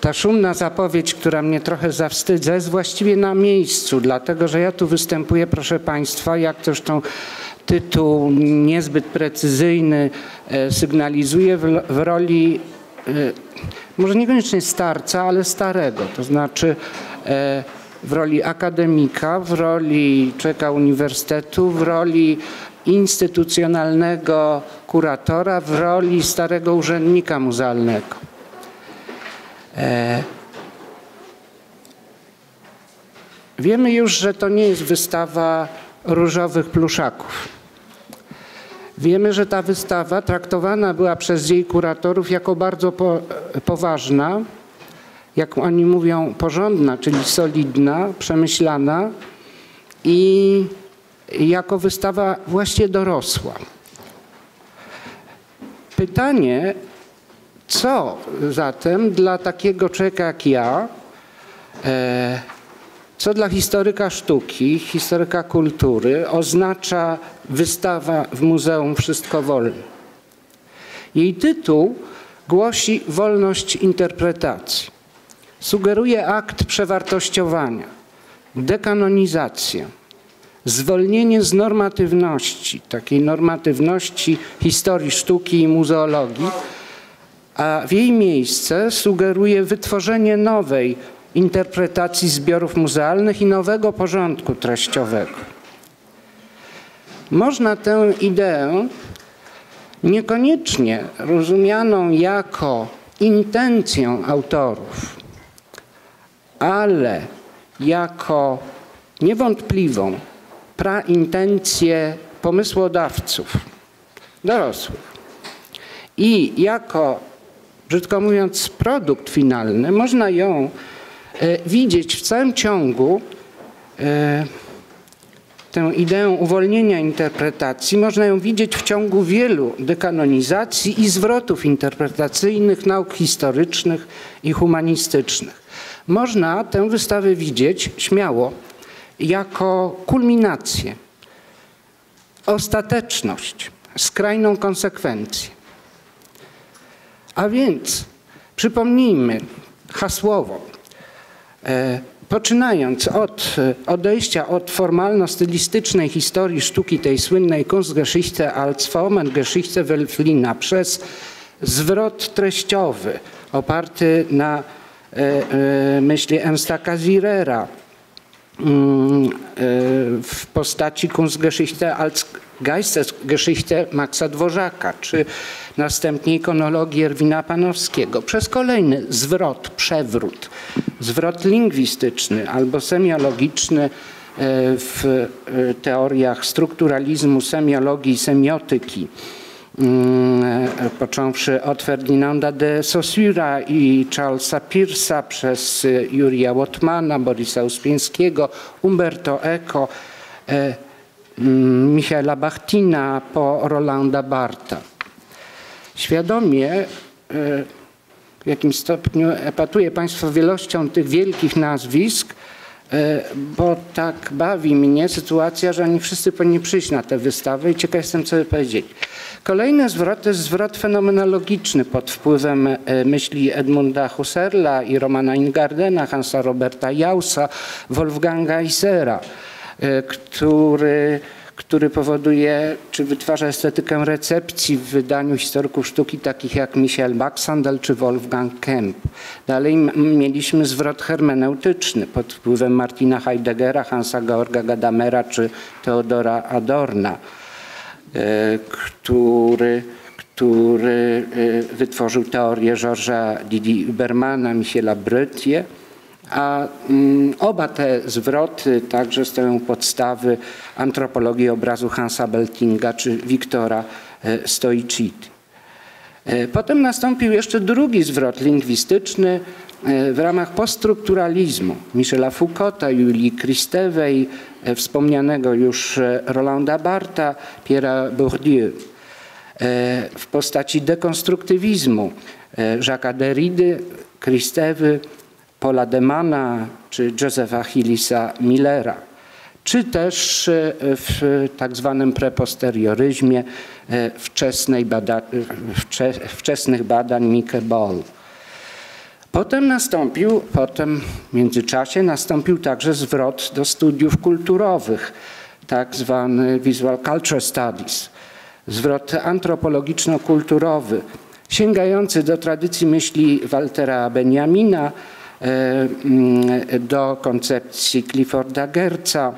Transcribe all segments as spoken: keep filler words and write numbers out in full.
ta szumna zapowiedź, która mnie trochę zawstydza, jest właściwie na miejscu, dlatego że ja tu występuję, proszę Państwa, jak zresztą tytuł niezbyt precyzyjny sygnalizuje, w, w roli może niekoniecznie starca, ale starego, to znaczy w roli akademika, w roli człowieka uniwersytetu, w roli instytucjonalnego kuratora, w roli starego urzędnika muzealnego. Wiemy już, że to nie jest wystawa różowych pluszaków. Wiemy, że ta wystawa traktowana była przez jej kuratorów jako bardzo po, poważna, jak oni mówią, porządna, czyli solidna, przemyślana i jako wystawa właściwie dorosła. Pytanie, co zatem dla takiego człowieka jak ja, e, co dla historyka sztuki, historyka kultury oznacza wystawa w Muzeum Wszystko Wolne? Jej tytuł głosi wolność interpretacji. Sugeruje akt przewartościowania, dekanonizację, zwolnienie z normatywności, takiej normatywności historii sztuki i muzeologii, a w jej miejsce sugeruje wytworzenie nowej interpretacji zbiorów muzealnych i nowego porządku treściowego. Można tę ideę niekoniecznie rozumianą jako intencję autorów, ale jako niewątpliwą praintencję pomysłodawców dorosłych i jako, brzydko mówiąc, produkt finalny, można ją e, widzieć w całym ciągu, e, tę ideę uwolnienia interpretacji, można ją widzieć w ciągu wielu dekanonizacji i zwrotów interpretacyjnych nauk historycznych i humanistycznych. Można tę wystawę widzieć śmiało jako kulminację, ostateczność, skrajną konsekwencję. A więc przypomnijmy hasłowo, e, poczynając od odejścia od formalno-stylistycznej historii sztuki, tej słynnej Kunstgeschichte als Formengeschichte Wölfflina, przez zwrot treściowy oparty na e, e, myśli Ernsta Casimira w postaci Kunstgeschichte als Geistesgeschichte Maxa Dworzaka, czy następnie ikonologii Erwina Panowskiego, przez kolejny zwrot, przewrót, zwrot lingwistyczny albo semiologiczny w teoriach strukturalizmu, semiologii i semiotyki, począwszy od Ferdinanda de Saussura i Charlesa Peirsa, przez Jurija Wotmana, Borisa Uspieńskiego, Umberto Eco, Michaela Bachtina po Rolanda Bartha. Świadomie w jakimś stopniu epatuję Państwa wielością tych wielkich nazwisk, bo tak bawi mnie sytuacja, że oni wszyscy powinni przyjść na tę wystawę i ciekaw jestem, co by powiedzieć. Kolejny zwrot to jest zwrot fenomenologiczny pod wpływem myśli Edmunda Husserla i Romana Ingardena, Hansa Roberta Jaussa, Wolfganga Isera, który, który powoduje, czy wytwarza estetykę recepcji w wydaniu historyków sztuki takich jak Michael Baxandel czy Wolfgang Kemp. Dalej mieliśmy zwrot hermeneutyczny pod wpływem Martina Heideggera, Hansa Georga Gadamera czy Theodora Adorna, który, który wytworzył teorię Georgesa Didier Hubermana, Michela Bretier, a oba te zwroty także stoją podstawy antropologii obrazu Hansa Beltinga czy Wiktora Stoiciti. Potem nastąpił jeszcze drugi zwrot lingwistyczny w ramach poststrukturalizmu Michela Foucaulta, Julii Kristewej, wspomnianego już Rolanda Bartha, Pierre'a Bourdieu. W postaci dekonstruktywizmu Jacques'a Derrida, Kristewy, Paula Demana czy Josepha Hillisa Millera, czy też w tak zwanym preposterioryzmie wczesnej bada, wcze, wczesnych badań Mike Ball. Potem nastąpił, potem w międzyczasie nastąpił także zwrot do studiów kulturowych, tak zwany Visual Culture Studies, zwrot antropologiczno-kulturowy, sięgający do tradycji myśli Waltera Benjamina, do koncepcji Clifforda Geertza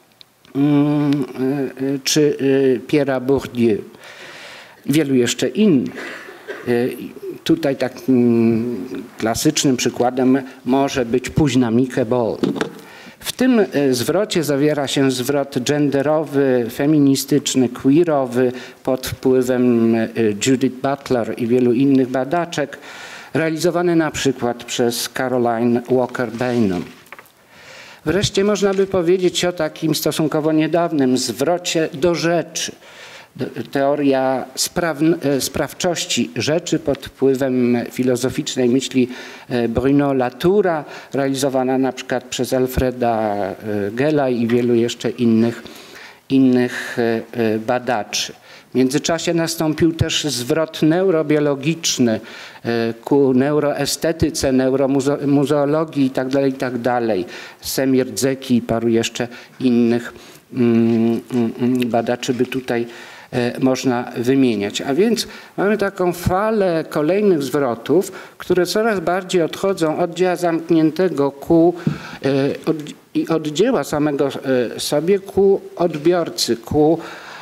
czy Pierre'a Bourdieu i wielu jeszcze innych. Tutaj takim klasycznym przykładem może być późna Mike Ball. W tym zwrocie zawiera się zwrot genderowy, feministyczny, queerowy pod wpływem Judith Butler i wielu innych badaczek, realizowany na przykład przez Caroline Walker Bainon. Wreszcie można by powiedzieć o takim stosunkowo niedawnym zwrocie do rzeczy. Teoria sprawczości rzeczy pod wpływem filozoficznej myśli Bruno Latoura, realizowana na przykład przez Alfreda Gella i wielu jeszcze innych, innych badaczy. W międzyczasie nastąpił też zwrot neurobiologiczny ku neuroestetyce, neuromuzeologii itd., itd. Semir Zeki i paru jeszcze innych badaczy by tutaj można wymieniać. A więc mamy taką falę kolejnych zwrotów, które coraz bardziej odchodzą od dzieła zamkniętego ku, od, i od dzieła samego sobie ku odbiorcy, ku,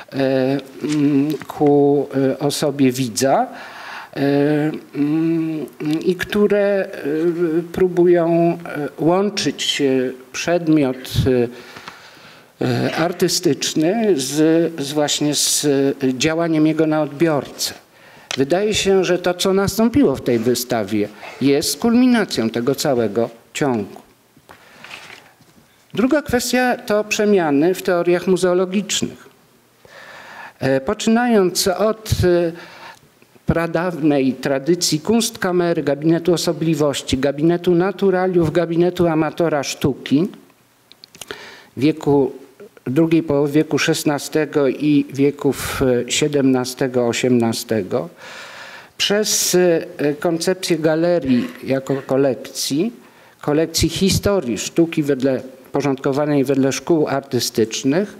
ku osobie widza i które próbują łączyć przedmiot artystyczny z, z właśnie z działaniem jego na odbiorcę. Wydaje się, że to, co nastąpiło w tej wystawie, jest kulminacją tego całego ciągu. Druga kwestia to przemiany w teoriach muzeologicznych. Poczynając od pradawnej tradycji kunstkamery, gabinetu osobliwości, gabinetu naturaliów, gabinetu amatora sztuki, wieku drugiej połowy wieku szesnastego i wieków siedemnastego, osiemnastego, przez koncepcję galerii jako kolekcji, kolekcji historii sztuki wedle, porządkowanej wedle szkół artystycznych.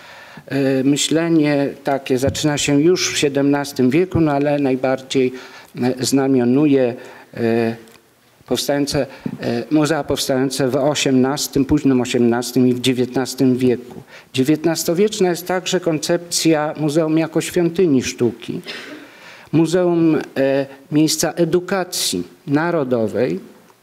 Myślenie takie zaczyna się już w siedemnastym wieku, no ale najbardziej znamionuje powstające, muzea powstające w osiemnastym, późnym osiemnastym i w dziewiętnastym wieku. dziewiętnastowieczna jest także koncepcja muzeum jako świątyni sztuki, muzeum miejsca edukacji narodowej,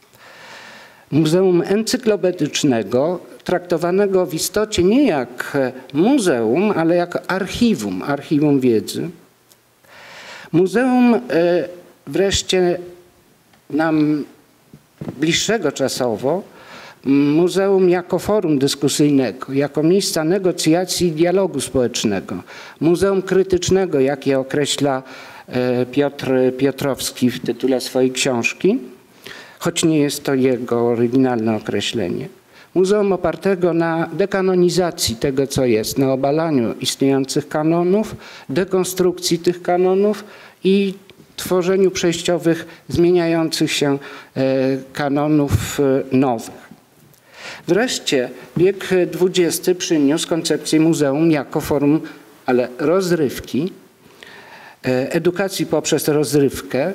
muzeum encyklopedycznego, traktowanego w istocie nie jak muzeum, ale jak archiwum, archiwum wiedzy. Muzeum wreszcie nam bliższego czasowo, muzeum jako forum dyskusyjnego, jako miejsca negocjacji i dialogu społecznego, muzeum krytycznego, jakie określa Piotr Piotrowski w tytule swojej książki, choć nie jest to jego oryginalne określenie. Muzeum opartego na dekanonizacji tego, co jest, na obalaniu istniejących kanonów, dekonstrukcji tych kanonów i tworzeniu przejściowych, zmieniających się kanonów nowych. Wreszcie wiek dwudziesty przyniósł koncepcję muzeum jako forum, ale rozrywki, edukacji poprzez rozrywkę,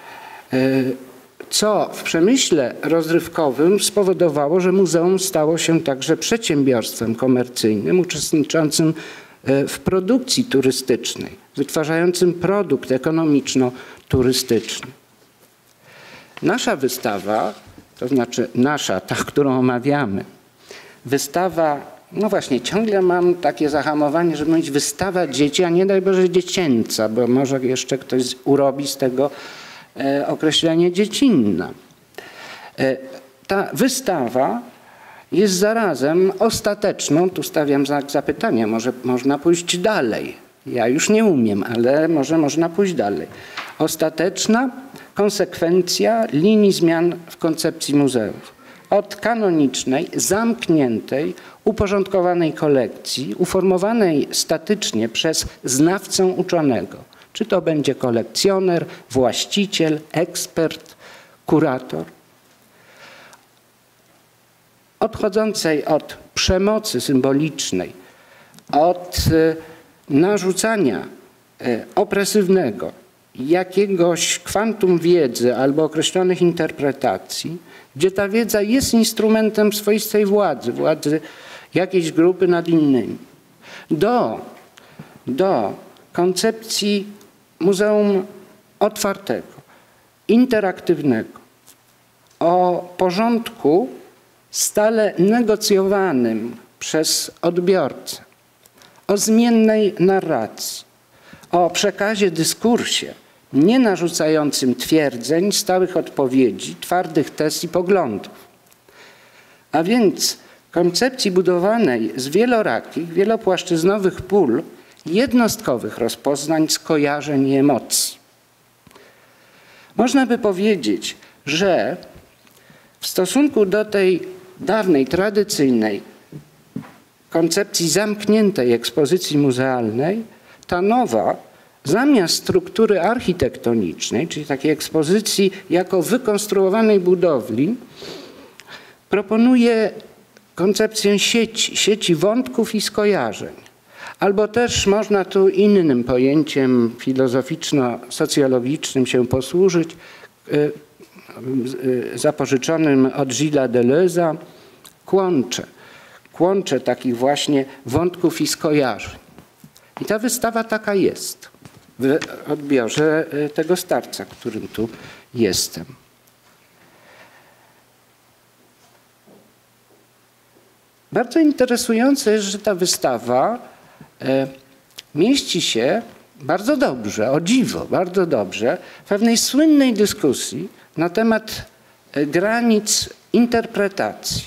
co w przemyśle rozrywkowym spowodowało, że muzeum stało się także przedsiębiorstwem komercyjnym uczestniczącym w produkcji turystycznej, wytwarzającym produkt ekonomiczno-turystyczny. Nasza wystawa, to znaczy nasza, ta, którą omawiamy, wystawa, no właśnie, ciągle mam takie zahamowanie, żeby mówić wystawa dzieci, a nie daj Boże dziecięca, bo może jeszcze ktoś urobi z tego e, określenie dziecinna. E, ta wystawa jest zarazem ostateczną, tu stawiam znak zapytania, może można pójść dalej. Ja już nie umiem, ale może można pójść dalej. Ostateczna konsekwencja linii zmian w koncepcji muzeów. Od kanonicznej, zamkniętej, uporządkowanej kolekcji, uformowanej statycznie przez znawcę uczonego. Czy to będzie kolekcjoner, właściciel, ekspert, kurator. odchodzącej od przemocy symbolicznej, od narzucania opresywnego jakiegoś kwantum wiedzy albo określonych interpretacji, gdzie ta wiedza jest instrumentem swoistej władzy, władzy jakiejś grupy nad innymi, do, do koncepcji muzeum otwartego, interaktywnego, o porządku stale negocjowanym przez odbiorcę, o zmiennej narracji, o przekazie, dyskursie, nie narzucającym twierdzeń, stałych odpowiedzi, twardych tez i poglądów. A więc koncepcji budowanej z wielorakich, wielopłaszczyznowych pól, jednostkowych rozpoznań, skojarzeń i emocji. Można by powiedzieć, że w stosunku do tej dawnej, tradycyjnej koncepcji zamkniętej ekspozycji muzealnej, ta nowa, zamiast struktury architektonicznej, czyli takiej ekspozycji jako wykonstruowanej budowli, proponuje koncepcję sieci, sieci wątków i skojarzeń. Albo też można tu innym pojęciem filozoficzno-socjologicznym się posłużyć, zapożyczonym od Gilles Deleuze'a, kłącze. Kłącze takich właśnie wątków i skojarzeń. I ta wystawa taka jest w odbiorze tego starca, którym tu jestem. Bardzo interesujące jest, że ta wystawa mieści się bardzo dobrze, o dziwo, bardzo dobrze, w pewnej słynnej dyskusji na temat granic interpretacji.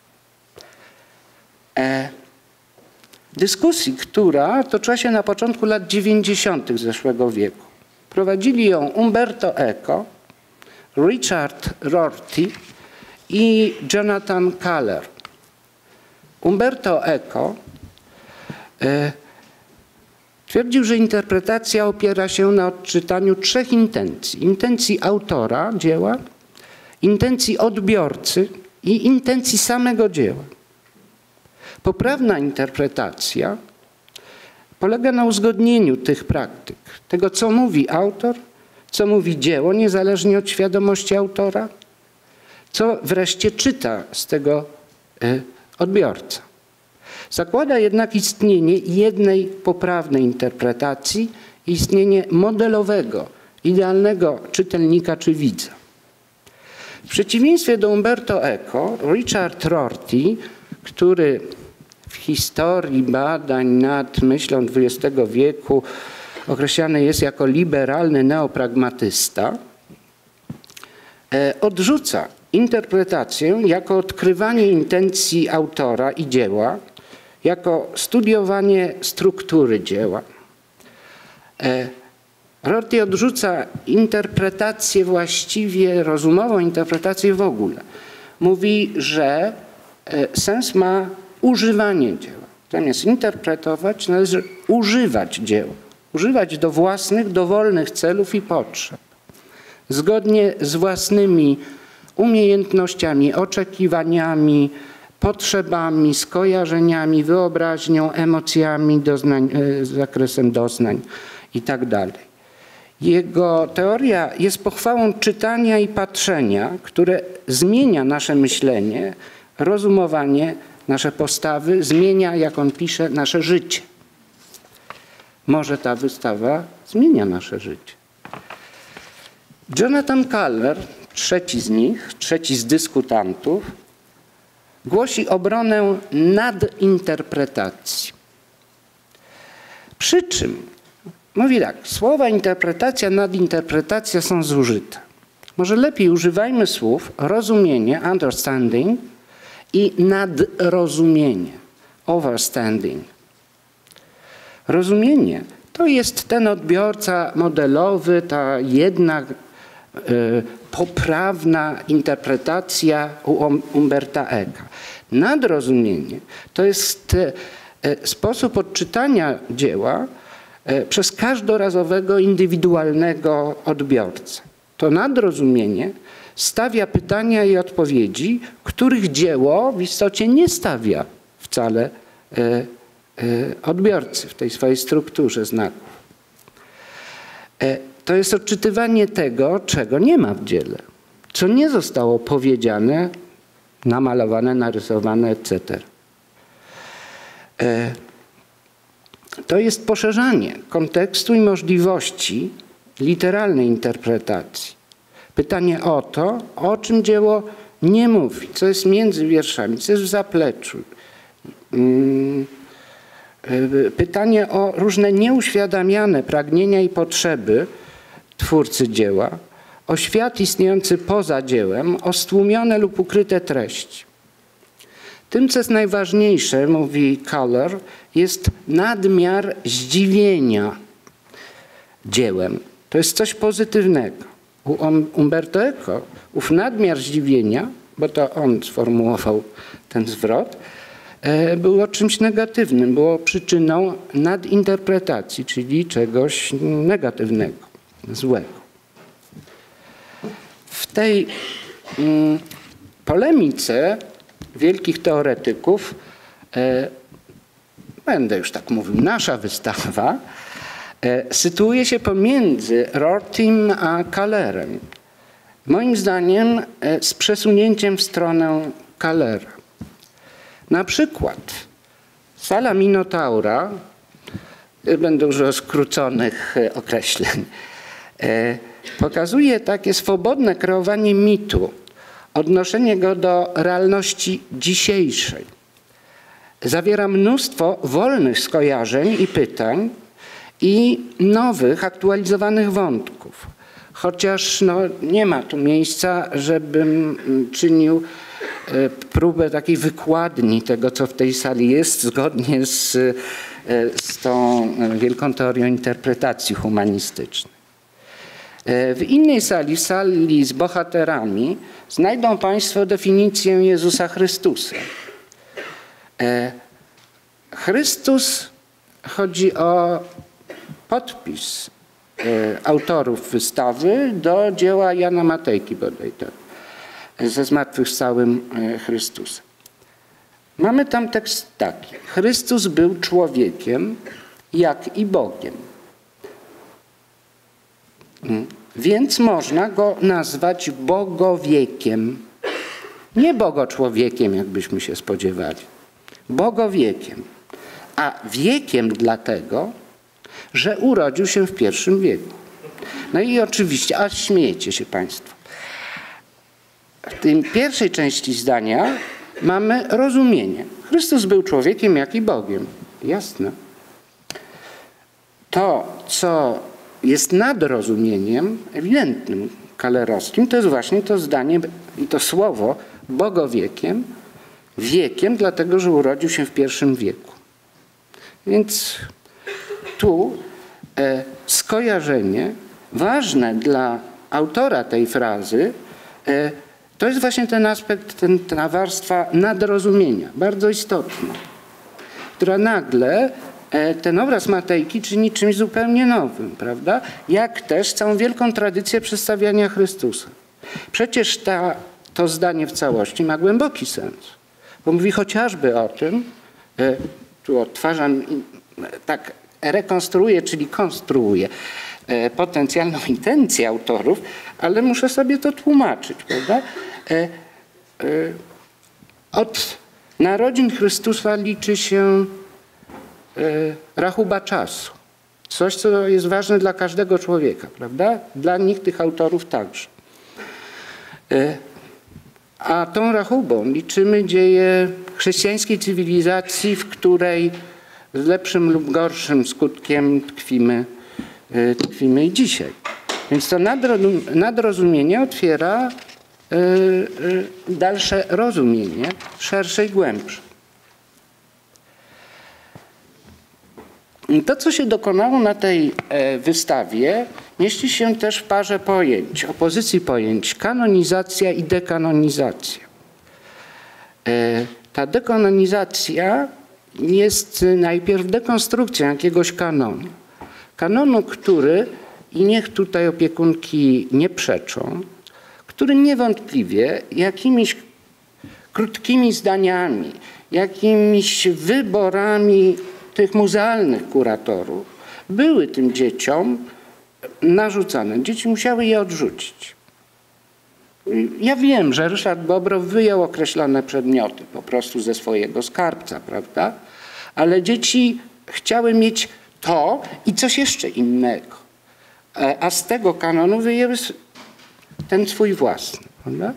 E, dyskusji, która toczyła się na początku lat dziewięćdziesiątych zeszłego wieku. Prowadzili ją Umberto Eco, Richard Rorty i Jonathan Kahler. Umberto Eco e, twierdził, że interpretacja opiera się na odczytaniu trzech intencji. Intencji autora dzieła, intencji odbiorcy i intencji samego dzieła. Poprawna interpretacja polega na uzgodnieniu tych praktyk, tego co mówi autor, co mówi dzieło, niezależnie od świadomości autora, co wreszcie czyta z tego y, odbiorca. Zakłada jednak istnienie jednej poprawnej interpretacji, istnienie modelowego, idealnego czytelnika czy widza. W przeciwieństwie do Umberto Eco, Richard Rorty, który w historii badań nad myślą dwudziestego wieku określany jest jako liberalny neopragmatysta, odrzuca interpretację jako odkrywanie intencji autora i dzieła, jako studiowanie struktury dzieła. Rorty odrzuca interpretację właściwie, rozumową interpretację w ogóle. Mówi, że sens ma używanie dzieła. Zamiast interpretować, należy używać dzieła. Używać do własnych, dowolnych celów i potrzeb. Zgodnie z własnymi umiejętnościami, oczekiwaniami, potrzebami, skojarzeniami, wyobraźnią, emocjami, doznań, zakresem doznań itd. Jego teoria jest pochwałą czytania i patrzenia, które zmienia nasze myślenie, rozumowanie, nasze postawy, zmienia, jak on pisze, nasze życie. Może ta wystawa zmienia nasze życie. Jonathan Kahler, trzeci z nich, trzeci z dyskutantów, głosi obronę nadinterpretacji. Przy czym, mówi tak, słowa interpretacja, nadinterpretacja są zużyte. Może lepiej używajmy słów rozumienie, understanding i nadrozumienie, overstanding. Rozumienie to jest ten odbiorca modelowy, ta jedna y, poprawna interpretacja u Umberta Eca. Nadrozumienie to jest y, sposób odczytania dzieła y, przez każdorazowego, indywidualnego odbiorcę. To nadrozumienie stawia pytania i odpowiedzi, które których dzieło w istocie nie stawia wcale odbiorcy w tej swojej strukturze znaków. To jest odczytywanie tego, czego nie ma w dziele, co nie zostało powiedziane, namalowane, narysowane, et cetera. To jest poszerzanie kontekstu i możliwości literalnej interpretacji. Pytanie o to, o czym dzieło nie mówi, co jest między wierszami, co jest w zapleczu. Pytanie o różne nieuświadamiane pragnienia i potrzeby twórcy dzieła, o świat istniejący poza dziełem, o stłumione lub ukryte treści. Tym, co jest najważniejsze, mówi Koller, jest nadmiar zdziwienia dziełem. To jest coś pozytywnego. U Umberto Eco ów nadmiar zdziwienia, bo to on sformułował ten zwrot, było czymś negatywnym, było przyczyną nadinterpretacji, czyli czegoś negatywnego, złego. W tej mm, polemice wielkich teoretyków, e, będę już tak mówił, nasza wystawa e, sytuuje się pomiędzy Rortym a Kallerem. Moim zdaniem e, z przesunięciem w stronę Kallera. Na przykład sala Minotaura, będę używał skróconych określeń, pokazuje takie swobodne kreowanie mitu, odnoszenie go do realności dzisiejszej. Zawiera mnóstwo wolnych skojarzeń i pytań i nowych, aktualizowanych wątków. Chociaż no, nie ma tu miejsca, żebym czynił próbę takiej wykładni tego, co w tej sali jest, zgodnie z, z tą wielką teorią interpretacji humanistycznej. W innej sali, w sali z bohaterami, znajdą Państwo definicję Jezusa Chrystusa. Chrystus, chodzi o podpis autorów wystawy do dzieła Jana Matejki bodaj tak. Ze zmartwychwstałym Chrystusem. Mamy tam tekst taki. Chrystus był człowiekiem, jak i Bogiem. Więc można go nazwać bogowiekiem. Nie bogoczłowiekiem, jakbyśmy się spodziewali. Bogowiekiem. A wiekiem dlatego, że urodził się w pierwszym wieku. No i oczywiście, a śmiejecie się Państwo. W tej pierwszej części zdania mamy rozumienie. Chrystus był człowiekiem, jak i Bogiem. Jasne. To, co jest nadrozumieniem, ewidentnym, kallerowskim, to jest właśnie to zdanie i to słowo bogowiekiem, wiekiem, dlatego, że urodził się w pierwszym wieku. Więc tu e, skojarzenie ważne dla autora tej frazy e, to jest właśnie ten aspekt, ten, ta warstwa nadrozumienia, bardzo istotna, która nagle e, ten obraz Matejki czyni czymś zupełnie nowym, prawda? Jak też całą wielką tradycję przedstawiania Chrystusa. Przecież ta, to zdanie w całości ma głęboki sens, bo mówi chociażby o tym, e, tu odtwarzam, tak rekonstruuję, czyli konstruuję e, potencjalną intencję autorów, ale muszę sobie to tłumaczyć, prawda? E, e, od narodzin Chrystusa liczy się e, rachuba czasu. Coś, co jest ważne dla każdego człowieka, prawda? Dla nich, tych autorów także. E, a tą rachubą liczymy dzieje chrześcijańskiej cywilizacji, w której z lepszym lub gorszym skutkiem tkwimy, tkwimy i dzisiaj. Więc to nadrozumienie otwiera dalsze rozumienie, szersze i głębsze. To, co się dokonało na tej wystawie, mieści się też w parze pojęć, opozycji pojęć, kanonizacja i dekanonizacja. Ta dekanonizacja jest najpierw dekonstrukcją jakiegoś kanonu. Kanonu, który, i niech tutaj opiekunki nie przeczą, który niewątpliwie jakimiś krótkimi zdaniami, jakimiś wyborami tych muzealnych kuratorów były tym dzieciom narzucane. Dzieci musiały je odrzucić. Ja wiem, że Ryszard Bobrow wyjął określone przedmioty po prostu ze swojego skarbca, prawda? Ale dzieci chciały mieć to i coś jeszcze innego. A z tego kanonu wyjęły ten swój własny. Prawda?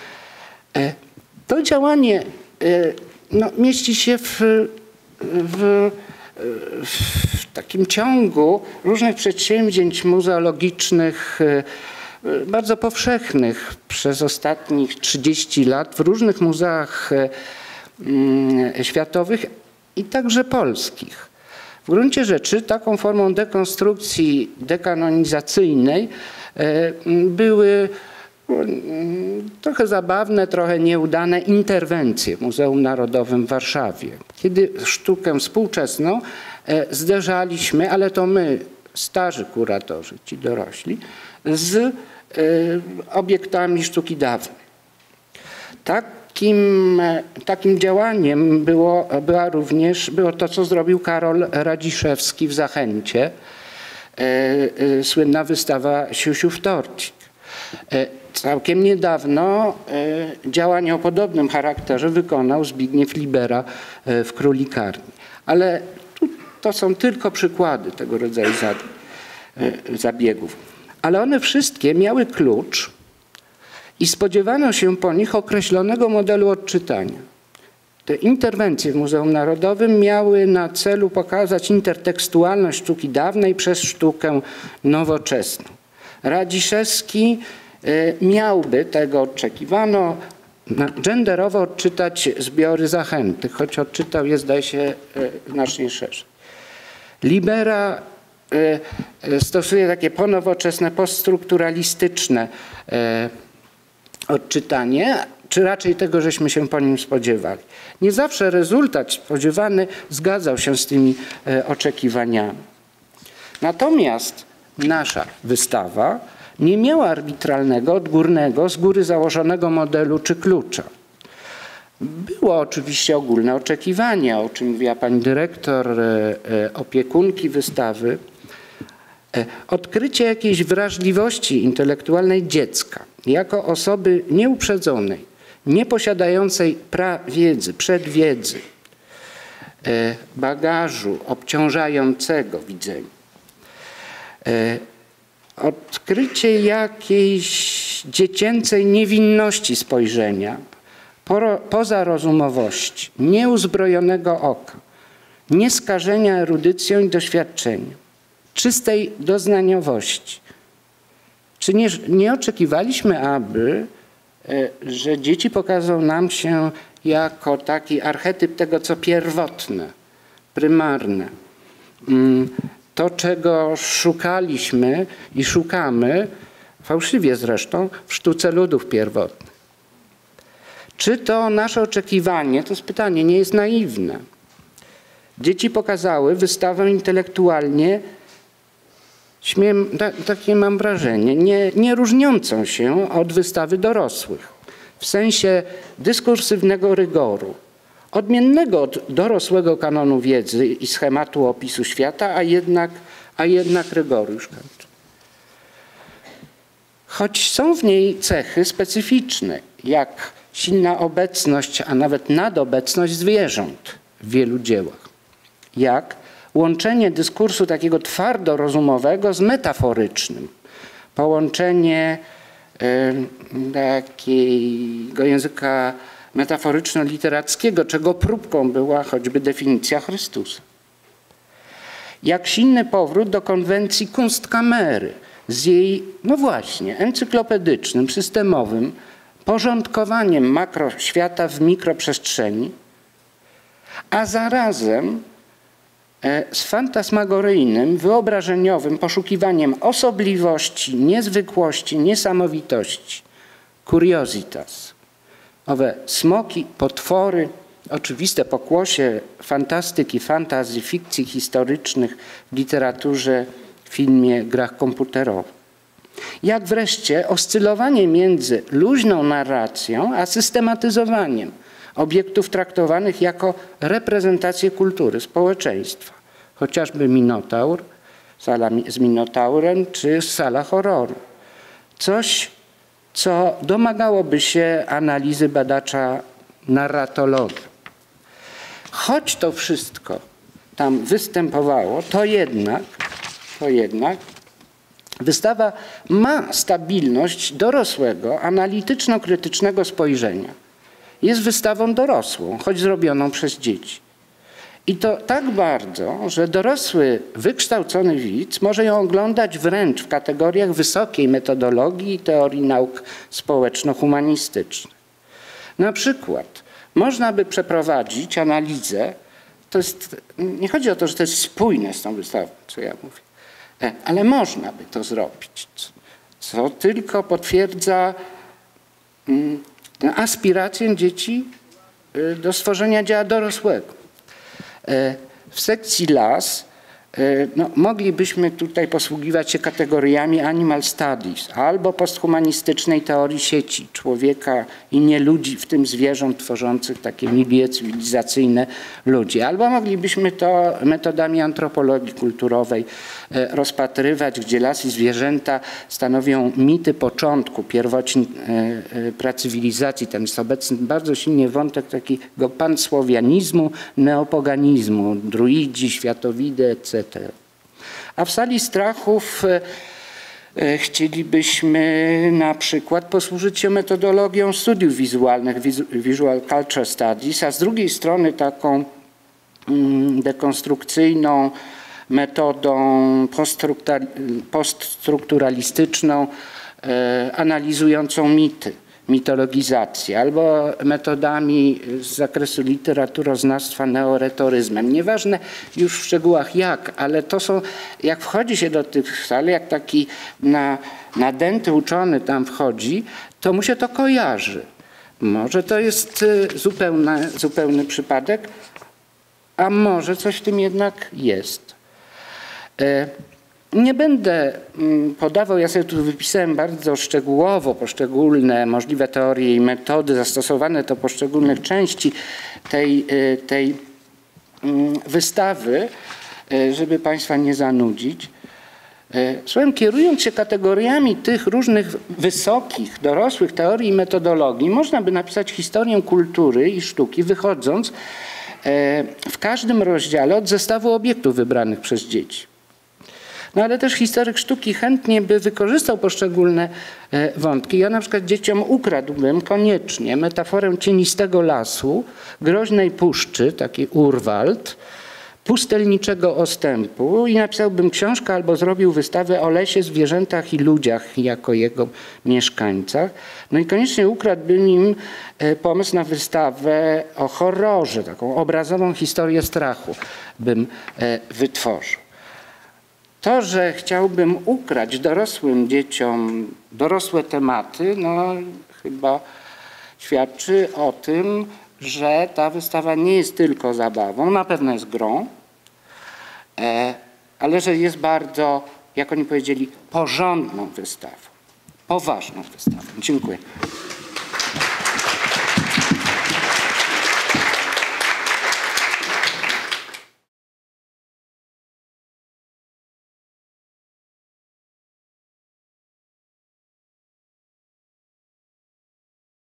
To działanie no, mieści się w, w, w takim ciągu różnych przedsięwzięć muzeologicznych, bardzo powszechnych przez ostatnich trzydzieści lat w różnych muzeach światowych i także polskich. W gruncie rzeczy taką formą dekonstrukcji dekanonizacyjnej były trochę zabawne, trochę nieudane interwencje w Muzeum Narodowym w Warszawie. Kiedy sztukę współczesną zderzaliśmy, ale to my, starzy kuratorzy, ci dorośli, z obiektami sztuki dawnej. Takim, takim działaniem było, była również, było to, co zrobił Karol Radziszewski w Zachęcie, słynna wystawa Siusiów torcik. Całkiem niedawno działanie o podobnym charakterze wykonał Zbigniew Libera w Królikarni. Ale to są tylko przykłady tego rodzaju zabiegów. Ale one wszystkie miały klucz i spodziewano się po nich określonego modelu odczytania. Te interwencje w Muzeum Narodowym miały na celu pokazać intertekstualność sztuki dawnej przez sztukę nowoczesną. Radziszewski miałby, tego oczekiwano, genderowo odczytać zbiory Zachęty, choć odczytał je, zdaje się, znacznie szerzej. Libera stosuje takie ponowoczesne, poststrukturalistyczne odczytanie, czy raczej tego, żeśmy się po nim spodziewali. Nie zawsze rezultat spodziewany zgadzał się z tymi oczekiwaniami. Natomiast nasza wystawa nie miała arbitralnego, odgórnego, z góry założonego modelu czy klucza. Było oczywiście ogólne oczekiwanie, o czym mówiła pani dyrektor, opiekunki wystawy. Odkrycie jakiejś wrażliwości intelektualnej dziecka jako osoby nieuprzedzonej, nieposiadającej prawiedzy, przedwiedzy, bagażu obciążającego widzenia. Odkrycie jakiejś dziecięcej niewinności spojrzenia, pozarozumowości, nieuzbrojonego oka, nieskażenia erudycją i doświadczeniem, czystej doznaniowości. Czy nie, nie oczekiwaliśmy, aby, że dzieci pokażą nam się jako taki archetyp tego, co pierwotne, prymarne, to, czego szukaliśmy i szukamy, fałszywie zresztą, w sztuce ludów pierwotnych. Czy to nasze oczekiwanie, to jest pytanie, nie jest naiwne. Dzieci pokazały wystawę intelektualnie, śmiem, ta, takie mam wrażenie, nie, nie różniącą się od wystawy dorosłych, w sensie dyskursywnego rygoru, odmiennego od dorosłego kanonu wiedzy i schematu opisu świata, a jednak, a jednak rygoru. Już kończę. Choć są w niej cechy specyficzne, jak silna obecność, a nawet nadobecność zwierząt w wielu dziełach, jak łączenie dyskursu takiego twardo rozumowego z metaforycznym, połączenie y, takiego języka metaforyczno-literackiego, czego próbką była choćby definicja Chrystusa. Jak silny powrót do konwencji Kunstkamery z jej, no właśnie, encyklopedycznym, systemowym porządkowaniem makroświata w mikroprzestrzeni, a zarazem z fantasmagoryjnym, wyobrażeniowym poszukiwaniem osobliwości, niezwykłości, niesamowitości, curiositas. Owe smoki, potwory, oczywiste pokłosie fantastyki, fantazji, fikcji historycznych w literaturze, filmie, grach komputerowych. Jak wreszcie oscylowanie między luźną narracją a systematyzowaniem obiektów traktowanych jako reprezentacje kultury społeczeństwa. Chociażby Minotaur, sala z Minotaurem czy sala horroru. Coś, co domagałoby się analizy badacza narratologii. Choć to wszystko tam występowało, to jednak, to jednak wystawa ma stabilność dorosłego, analityczno-krytycznego spojrzenia. Jest wystawą dorosłą, choć zrobioną przez dzieci. I to tak bardzo, że dorosły, wykształcony widz może ją oglądać wręcz w kategoriach wysokiej metodologii i teorii nauk społeczno-humanistycznych. Na przykład można by przeprowadzić analizę, to jest, nie chodzi o to, że to jest spójne z tą wystawą, co ja mówię, ale można by to zrobić, co tylko potwierdza aspirację dzieci do stworzenia dzieła dorosłego. W sekcji las no, moglibyśmy tutaj posługiwać się kategoriami animal studies albo posthumanistycznej teorii sieci człowieka i nie ludzi, w tym zwierząt tworzących takie milie cywilizacyjne ludzi. Albo moglibyśmy to metodami antropologii kulturowej rozpatrywać, gdzie las i zwierzęta stanowią mity początku, pierwotnej pracywilizacji. Tam jest obecny bardzo silnie wątek takiego pansłowianizmu, neopoganizmu, druidzi, światowidy, et cetera. A w sali strachów chcielibyśmy na przykład posłużyć się metodologią studiów wizualnych, Visual Culture Studies, a z drugiej strony taką dekonstrukcyjną metodą poststrukturalistyczną, analizującą mity, mitologizację, albo metodami z zakresu literaturoznawstwa neoretoryzmem. Nieważne już w szczegółach jak, ale to są, jak wchodzi się do tych sal, jak taki na, nadęty uczony tam wchodzi, to mu się to kojarzy. Może to jest zupełny, zupełny przypadek, a może coś w tym jednak jest. Nie będę podawał, ja sobie tu wypisałem bardzo szczegółowo poszczególne możliwe teorie i metody zastosowane do poszczególnych części tej, tej wystawy, żeby Państwa nie zanudzić. Słowem, kierując się kategoriami tych różnych wysokich, dorosłych teorii i metodologii, można by napisać historię kultury i sztuki, wychodząc w każdym rozdziale od zestawu obiektów wybranych przez dzieci. No ale też historyk sztuki chętnie by wykorzystał poszczególne wątki. Ja na przykład dzieciom ukradłbym koniecznie metaforę cienistego lasu, groźnej puszczy, taki Urwald, pustelniczego ostępu i napisałbym książkę albo zrobił wystawę o lesie, zwierzętach i ludziach jako jego mieszkańcach. No i koniecznie ukradłbym im pomysł na wystawę o horrorze, taką obrazową historię strachu bym wytworzył. To, że chciałbym ukraść dorosłym dzieciom dorosłe tematy, no chyba świadczy o tym, że ta wystawa nie jest tylko zabawą, na pewno jest grą, ale że jest bardzo, jak oni powiedzieli, porządną wystawą, poważną wystawą. Dziękuję.